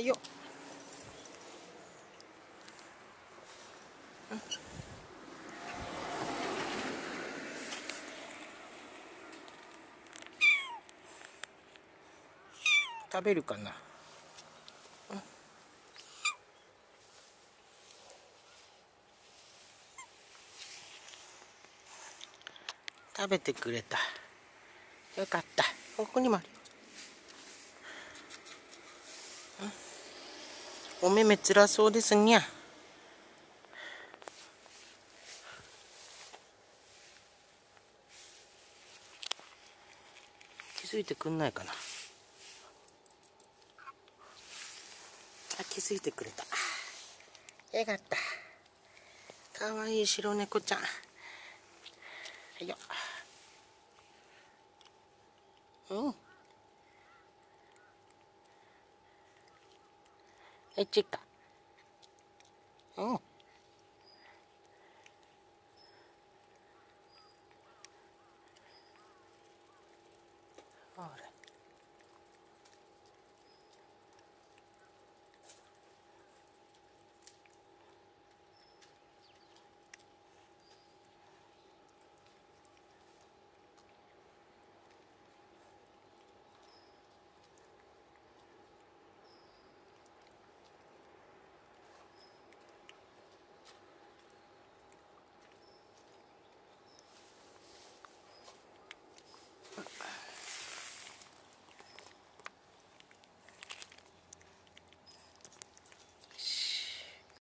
はいよ。食べるかな。食べてくれた。よかった。ここにもあるよ。お目目つらそうですにゃ。気づいてくんないかな。気づいてくれた。よかった。かわいい白猫ちゃん。はいよ。ちか。ほら。